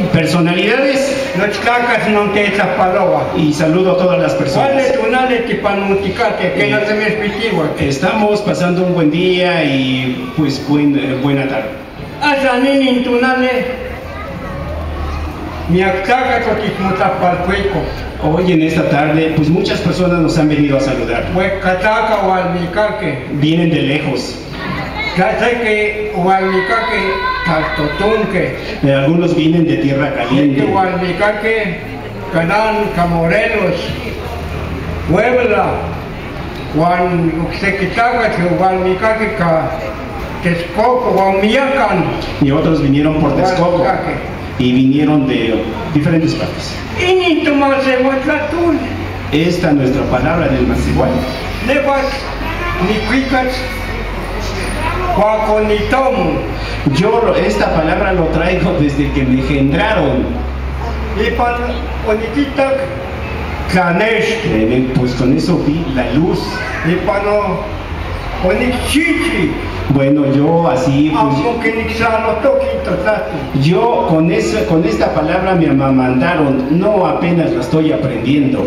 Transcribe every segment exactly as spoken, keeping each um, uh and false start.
Personalidades. Y saludo a todas las personas. Estamos pasando un buen día y pues buen, buena tarde. Hoy en esta tarde, pues muchas personas nos han venido a saludar. Vienen de lejos. Eh, algunos vienen de tierra caliente. Y otros vinieron por Texcoco y vinieron de diferentes partes. Esta nuestra palabra del Masigual. Yo esta palabra lo traigo desde que me engendraron. Eh, pues con eso vi la luz. Bueno, yo así pues, yo con eso, con esta palabra me amamantaron, no apenas la estoy aprendiendo.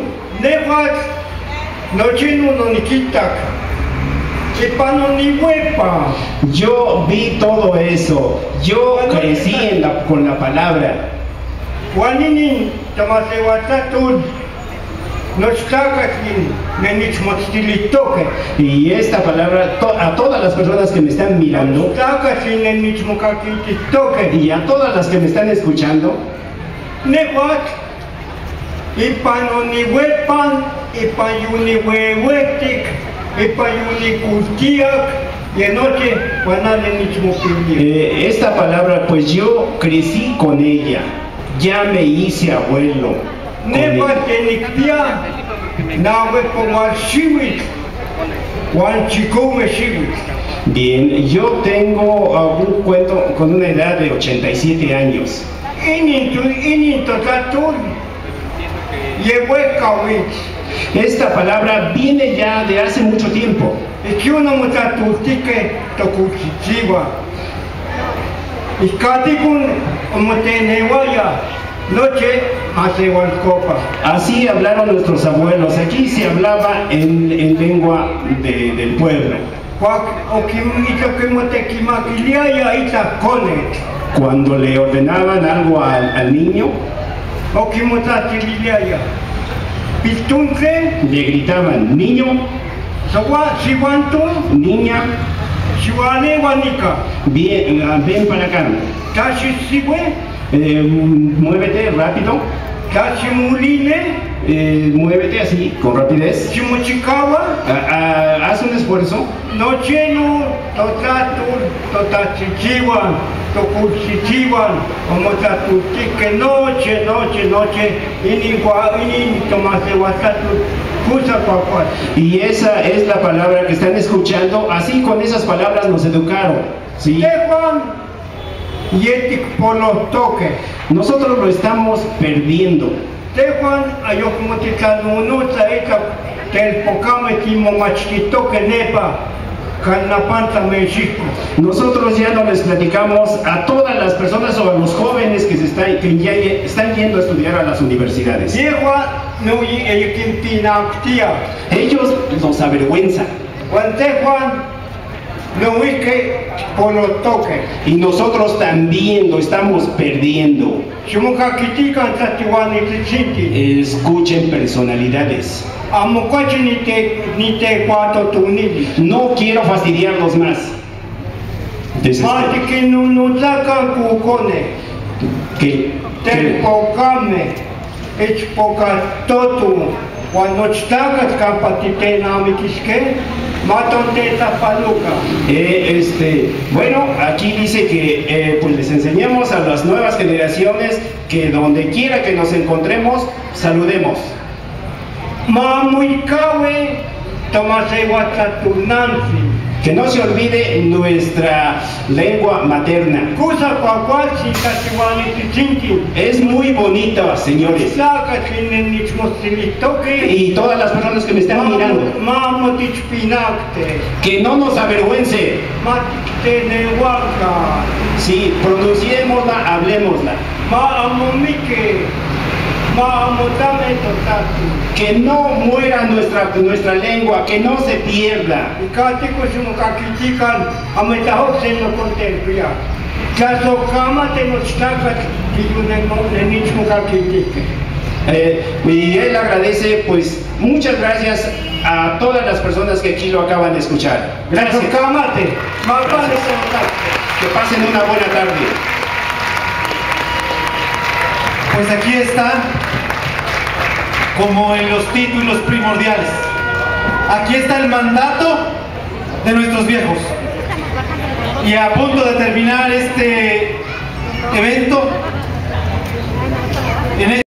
Yo vi todo eso, yo crecí en la, con la palabra. Y esta palabra to a todas las personas que me están mirando y a todas las que me están escuchando, eh, esta palabra pues yo crecí con ella, ya me hice abuelo. Bien, yo tengo un cuento con una edad de ochenta y siete años. Esta palabra viene ya de hace mucho tiempo. Así hablaron nuestros abuelos. Aquí se hablaba en, en lengua de, del pueblo. Cuando le ordenaban algo al, al niño, le gritaban: niño, niña, bien, ven para acá. Eh, muévete rápido. Eh, muévete así, con rapidez. Ah, ah, haz un esfuerzo. Y esa es la palabra que están escuchando. Así, con esas palabras nos educaron, ¿sí? Nosotros lo estamos perdiendo. Nosotros ya no les platicamos a todas las personas o a los jóvenes que, se están, que ya están yendo a estudiar a las universidades. Ellos nos avergüenzan. Y nosotros también lo estamos perdiendo. Escuchen personalidades. No quiero fastidiarlos más. Que, Eh, este, bueno, aquí dice que eh, pues les enseñamos a las nuevas generaciones que donde quiera que nos encontremos, saludemos. Que no se olvide nuestra lengua materna. Es muy bonita, señores. Y todas las personas que me están mirando, que no nos avergüence. Sí, pronunciémosla, hablemosla. que no muera nuestra, nuestra lengua, que no se pierda. Eh, y él agradece, pues, muchas gracias a todas las personas que aquí lo acaban de escuchar. Gracias. Gracias. Que pasen una buena tarde. Pues aquí está, como en los títulos primordiales. Aquí está el mandato de nuestros viejos. Y a punto de terminar este evento, en